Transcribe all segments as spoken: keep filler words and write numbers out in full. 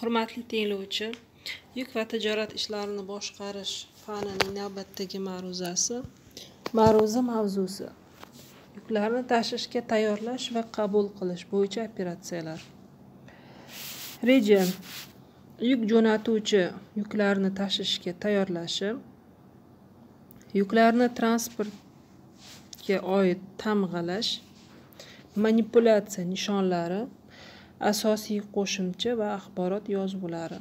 Hurmatli tinglovchi, yuk va tijorat ishlarini boshqarish fanining navbatdagi ma'ruzasi. Ma'ruza mavzusi: yuklarni tashishga tayyorlash va qabul qilish bo'yicha operatsiyalar. Reja: yuk jo'natuvchi yuklarni tashishga tayyorlashi, yuklarni transportga oid tamg'alash, manipulyatsiya nishonlari, asosiy qo'shimcha va axborot yozuvlari.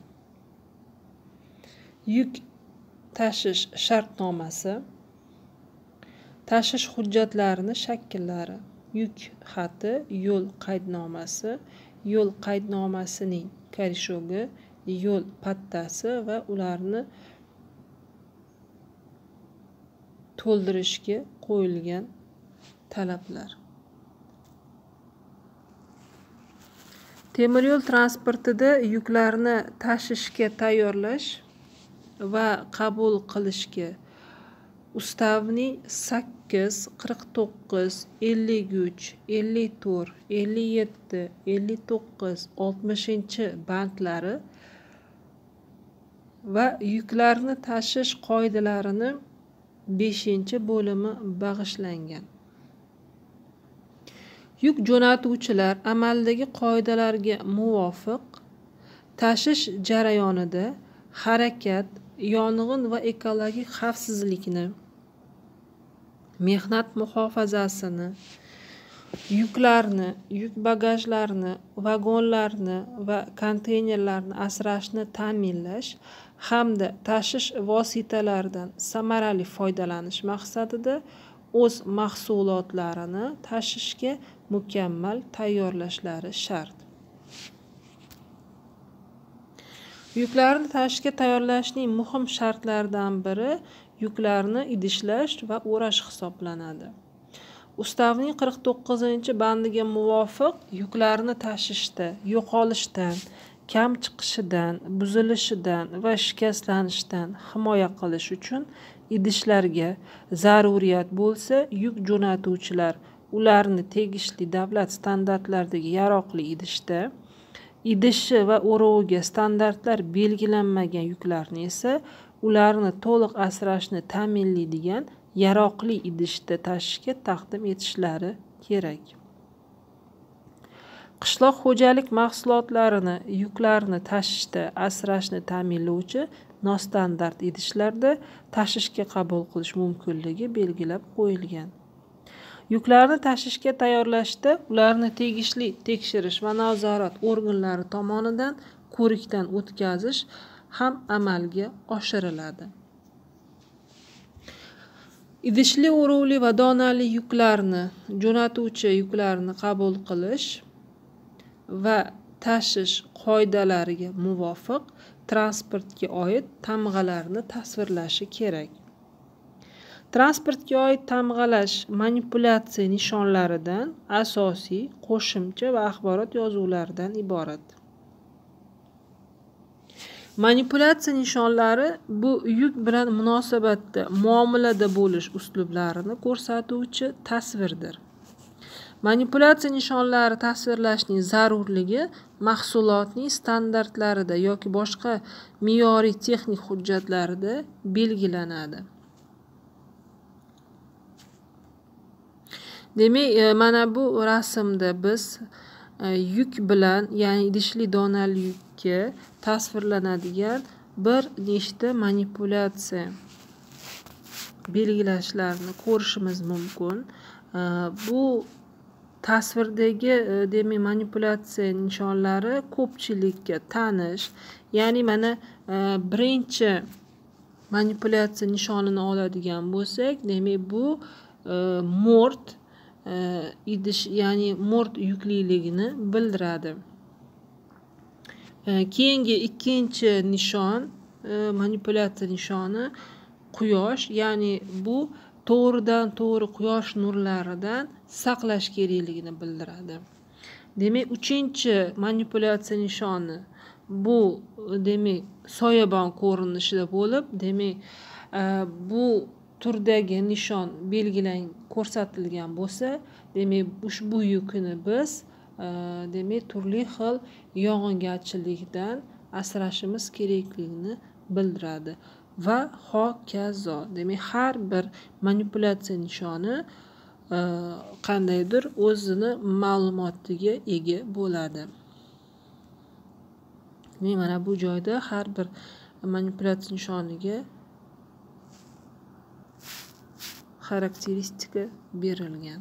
Yuk tashish shartnomasi, tashish hujjatlarini shakllari, yuk xati, yo'l qaydnomasi, yo'l qaydnomasining koreshogi, yo'l pattasi va ularni to'ldirishga qo'yilgan talablar. Temir yo'l transportida yuklarni tashishga tayyorlash va qabul qilishga Ustavning sakkiz, qirq to'qqiz, ellik uch, ellik to'rt, ellik yetti, ellik to'qqiz, oltmishinchi bandlari va yuklarni tashish qoidalarini beshinchi bo'limi bag'ishlangan. Yuk jo'natuvchilar amaldagi qoidalarga muvofiq tashish jarayonida harakat, yong'in va ekologik xavfsizlikni, mehnat muhofazasini, yuklarni, yuk bagajlarni, vagonlarni va konteynerlarni asrashni ta'minlash hamda tashish vositalaridan samarali foydalanish maqsadida o'z mahsulotlarini tashishga mukammal tayyorlashlari shart. Yuklarni tashishga tayyorlashning muhim shartlaridan biri yuklarni idishlash va o'rash hisoblanadi. Ustavning qirq to'qqizinchi bandiga muvofiq yuklarni tashishda yo'qolishdan, kam chiqishidan, buzilishidan va shikastlanishidan himoya qilish uchun idishlarga zaruriyat bo'lsa, yuk jo'natuvchilar ularni tegishli davlat standartlaridagi yaroqli idishda, idishi va o'roviga standartlar belgilanmagan yuklarni esa ularni to'liq asrashni ta'minlaydigan yaroqli idishda tashishga taqdim etishlari kerak. Qishloq xo'jalik mahsulotlarini yuklarni tashishda asrashni ta'minlovchi nostandart idishlarda tashishga qabul qilish mumkinligi belgilab qo'yilgan. Yuklarni tashishga tayyorlashda ularni tegishli tekshirish va nazorat organlari tomonidan ko'rikdan o'tkazish ham amalga oshiriladi. Idishli, o'rovli va donali yuklarni jo'natuvchi yuklarni qabul qilish va tashish qoidalariga muvofiq transportga oid tamg'alarni tasvirlashi kerak. Transportga oid tamg'alash manipulyatsiya nishonlaridan, asosiy, qo'shimcha va axborot yozuvlaridan iborat. Manipulyatsiya nishonlari bu yuk bilan munosabatda muomalada bo'lish uslublarini ko'rsatuvchi tasvirdir. Manipulyatsiya nishonlari tasvirlashning zarurligi mahsulotning standartlarida yoki boshqa me'yoriy texnik hujjatlarida belgilanadi. Demak, mana bu rasmda biz yuk bilan, ya'ni idishli donali yukka tasvirlanadigan bir nechta manipulyatsiya belgilashlarini ko'rishimiz mumkin. Bu tasvirdagi demak manipulyatsiya nishonlari ko'pchilikka tanish. Ya'ni mana birinchi manipulyatsiya nishonini oladigan bo'lsak, demak bu mo'rt idish, ya'ni mo'rt yukliligini bildiradi. Keyingi ikkinchi nishon, manipulyatsiya nishoni quyosh, ya'ni bu to'g'ridan to'g'ri quyosh nurlaridan saqlash kerakligini bildiradi. Demak, uchinchi manipulyatsiya nishoni bu demak soyabon ko'rinishida bo'lib, demak bu turdagi nishon belgilang ko'rsatilgan bo'lsa, demak ushbu yukni biz demak turli xil yog'ingarchilikdan asrashimiz kerakligini bildiradi va hokazo. Demak, har bir manipulyatsiya nishoni qandaydir o'zini ma'lumotiga ega bo'ladi. Mana bu joyda har bir manipulyatsiya nishoniga xarakteristika berilgan.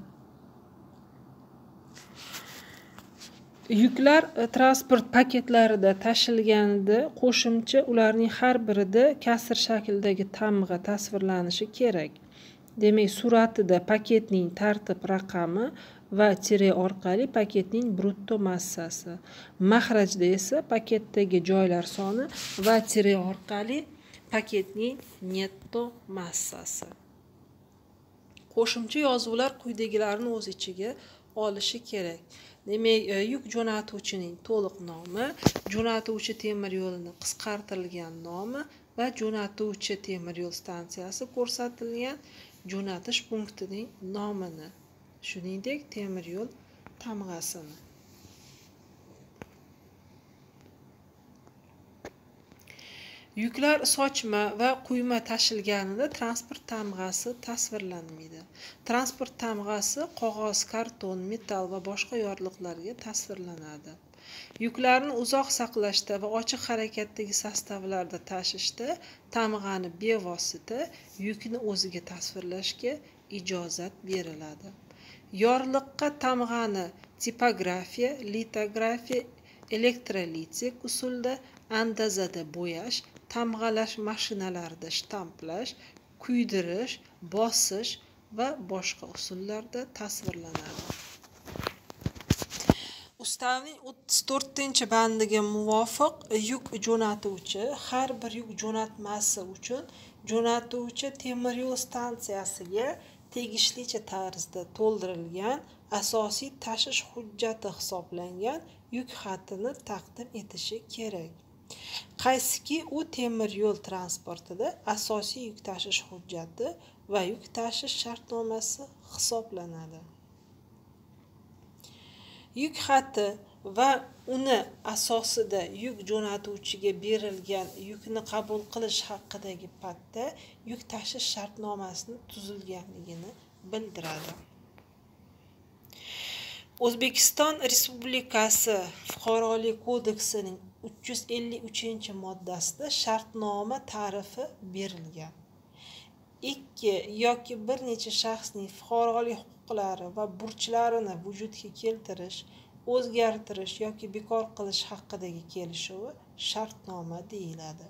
Yuklar transport paketlarida tashilganida qo'shimcha ularning har birida kasr shaklidagi tamg'a tasvirlanishi kerak. Demak, suratida paketning tartib raqami va tire orqali paketning brutto massasi. Mahrajda esa paketdagi joylar soni va tire orqali paketning netto massasi. Qo'shimcha yozuvlar quyidagilarni o'z ichiga olishi kerak. Demak, yuk jo'natuvchining to'liq nomi, jo'natuvchi temir yo'lining qisqartirilgan nomi va jo'natuvchi temir yo'l stansiyasi ko'rsatilgan jo'natish punktining nomini, shuningdek temir yo'l tamg'asini. Yuklar sochma va quyma tashilganida transport tamg'asi tasvirlanmaydi. Transport tamg'asi qog'oz, karton, metall va boshqa yorliqlarga tasvirlanadi. Yuklarni uzoq saqlashda va ochiq harakatdagi sostavlarda tashishda tamg'ani bevosita yukni o'ziga tasvirlashga ijozat beriladi. Yorliqqa tamg'ani tipografiya, litografiya, elektrolitlik usulda andazada bo'yash, tamg'alash mashinalarida shtamplash, kuydirish, bosish va boshqa usullarda tasvirlanadi. Ustavning o'ttiz to'rtinchi bandiga muvofiq yuk jo'natuvchi har bir yuk jo'natmasi uchun jo'natuvchi temir yo'l stansiyasiga tegishlicha tarzda to'ldirilgan asosiy tashish hujjati hisoblangan yuk xatini taqdim etishi kerak. Qaysiki u temir yo'l transportida asosiy yuk tashish hujjati va yuk tashish shartnomasi hisoblanadi. Yuk xati va uni asosida yuk jo'natuvchiga berilgan yukni qabul qilish haqidagi patta yuk tashish shartnomasini tuzilganligini bildiradi. O'zbekiston Respublikasi Fuqarolik kodeksining uch yuz ellik uchinchi moddasida shartnoma ta'rifi berilgan. Ikki yoki bir necha shaxsning fuqarolik huquqlari va burchlarini vujudga keltirish, o'zgartirish yoki bekor qilish haqidagi kelishuvi shartnoma deyiladi.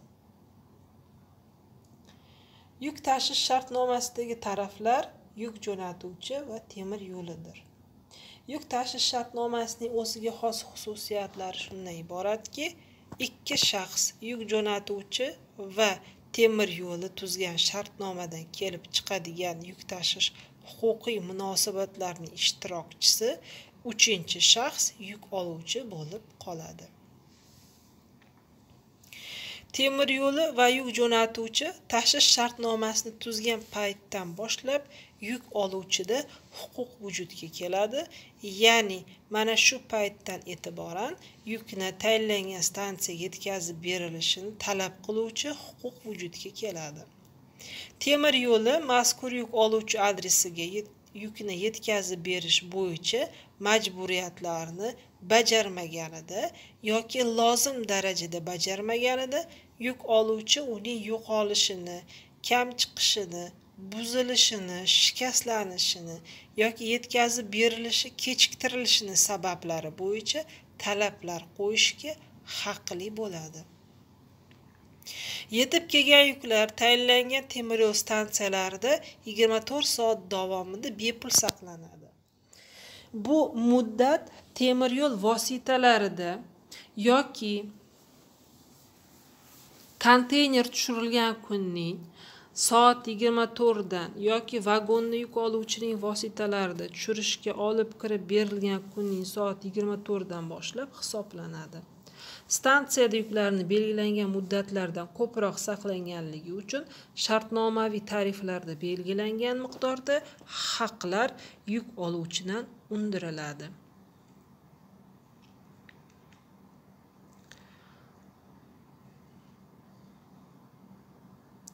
Yuk tashish shartnomasidagi taraflar yuk jo'natuvchi va temir yo'lidir. Yuk tashish shartnomasining o'ziga xos xususiyatlari shundan iboratki, ikki shaxs yuk jo'natuvchi va temir yo'li tuzgan shartnomadan kelib chiqadigan yuk tashish huquqiy munosabatlarning ishtirokchisi uchinchi shaxs yuk oluvchi bo'lib qoladi. Temir yo'li va yuk jo'natuvchi tashish shartnomasini tuzgan paytdan boshlab yuk oluvchida huquq vujudga keladi, ya'ni mana shu paytdan e'tiboran yukni tayinlangan stansiyaga yetkazib berilishini talab qiluvchi huquq vujudga keladi. Temir yo'li mazkur yuk oluvchi adresiga yukni yetkazib berish bo'yicha majburiyatlarni bajarmaganida yoki lozim darajada bajarmaganida yuk oluvchi uning yo'qolishini, kam chiqishini, buzilishini, shikastlanishini yoki yetkazib berilishi kechiktirilishini sabablari bo'yicha talablar qo'yishga haqli bo'ladi. Yetib kelgan yuklar tayinlangan temir yo'l stansiyalarida yigirma to'rt soat davomida bepul saqlanadi. Bu muddat temir yo'l vositalarida yoki konteyner tushirilgan kunning soat yigirma to'rtdan yoki vagonni yuk oluvchining vositalarida tushirishga olib kirib berilgan kunning soat yigirma to'rtdan boshlab hisoblanadi. Stansiyada yuklarni belgilangan muddatlardan ko'proq saqlanganligi uchun shartnomaviy tariflarda belgilangan miqdorda haqlar yuk oluvchidan undiriladi.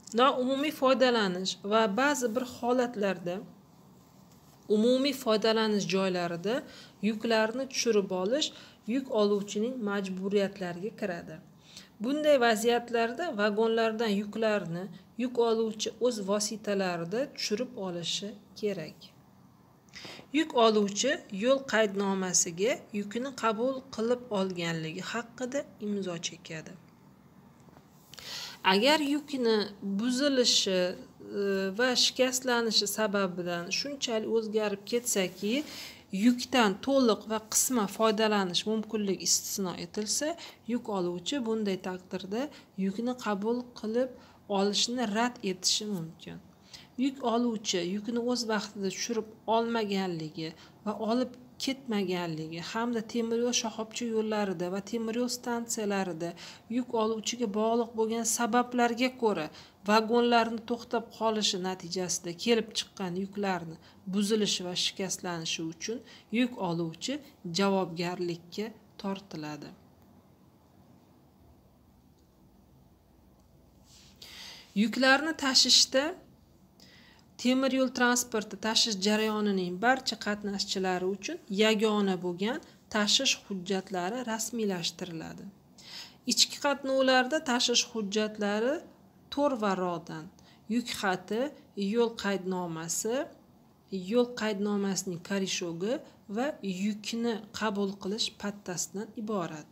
Noumumiy foydalanish va ba'zi bir holatlarda umumiy foydalanish joylarida yuklarni tushirib olish yuk oluvchining majburiyatlariga kiradi. Bunday vaziyatlarda vagonlardan yuklarni yuk oluvchi o'z vositalarida tushirib olishi kerak. Yuk oluvchi yo'l qaydnomasiga yukni qabul qilib olganligi haqida imzo chekadi. Agar yukni buzilishi va shikastlanishi sababidan shunchalik o'zgarib ketsaki, yukdan to'liq va qisman foydalanish mumkinligi istisno etilsa, yuk oluvchi bunday taqdirda yukni qabul qilib olishni rad etishi mumkin. Yuk oluvchi yukni o'z vaqtida tushirib olmaganligi va olib ketmaganligi hamda temir yo'l shoxobcha yo'llarida va temir yo'l stansiyalarida yuk oluvchiga bog'liq bo'lgan sabablarga ko'ra vagonlarni to'xtab qolishi natijasida kelib chiqqan yuklarni buzilishi va shikastlanishi uchun yuk oluvchi javobgarlikka tortiladi. Yuklarni tashishda temir yo'l transporti tashish jarayonining barcha qatnashchilari uchun yagona bo'lgan tashish hujjatlari rasmiylashtiriladi. Ichki qatnovlarda tashish hujjatlari to'r va rodan, yuk xati, yo'l qaydnomasi, yo'l qaydnomasining korishogi va yukni qabul qilish pattasidan iborat.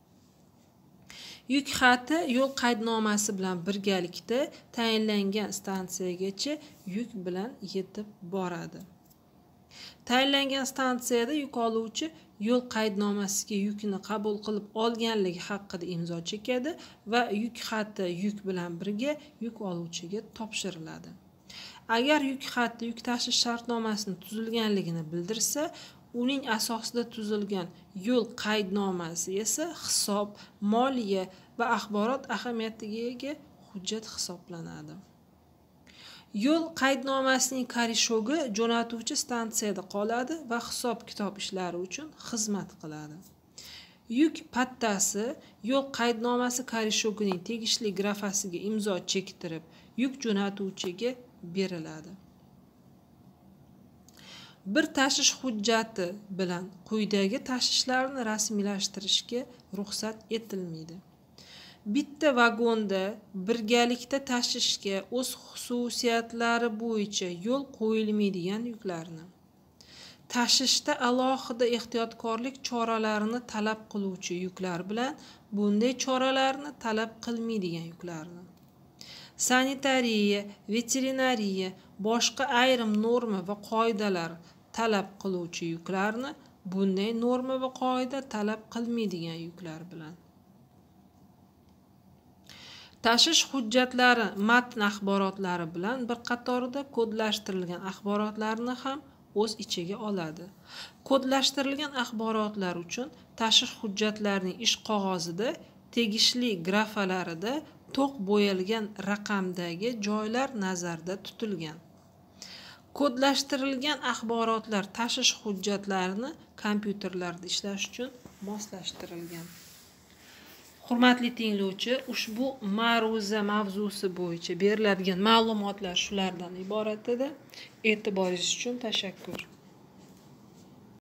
Yuk xati yo'l qaydnomasi bilan birgalikda tayinlangan stansiyagacha yuk bilan yetib boradi. Tayinlangan stansiyada yuk oluvchi yo'l qaydnomasiga yukni qabul qilib olganligi haqida imzo chekadi va yuk xati yuk bilan birga yuk oluvchiga topshiriladi. Agar yuk xati yuk tashish shartnomasini tuzilganligini bildirsa, uning asosida tuzilgan yo'l qaydnomasi esa hisob, moliya va axborot ahamiyatiga ega hujjat hisoblanadi. Yo'l qaydnomasining korishogi jo'natuvchi stansiyada qoladi va hisob-kitob ishlari uchun xizmat qiladi. Yuk pattasi yo'l qaydnomasi korishogining tegishli grafasiga imzo chektirib, yuk jo'natuvchiga beriladi. Bir tashish hujjati bilan quyidagi tashishlarni rasmiylashtirishga ruxsat etilmaydi. Bitta vagonda birgalikda tashishga o'z xususiyatlari bo'yicha yo'l qo'yilmaydigan yuklarni, tashishda alohida ehtiyotkorlik choralarini talab qiluvchi yuklar bilan bunday choralarni talab qilmaydigan yuklarni, sanitariya, veterinariya, boshqa ayrim norma va qoidalar talab qiluvchi yuklarni bunday norma va qoida talab qilmaydigan yuklar bilan. Tashish hujjatlari matn axborotlari bilan bir qatorida kodlashtirilgan axborotlarni ham o'z ichiga oladi. Kodlashtirilgan axborotlar uchun tashish hujjatlarining ish qog'ozida tegishli grafalarida to'q bo'yalgan raqamdagi joylar nazarda tutilgan. Kodlashtirilgan axborotlar tashish hujjatlarini kompyuterlarda ishlash uchun moslashtirilgan. Hurmatli tinglovchi, ushbu ma'ruza mavzusi bo'yicha beriladigan ma'lumotlar shulardan iborat edi. E'tiboringiz uchun tashakkur.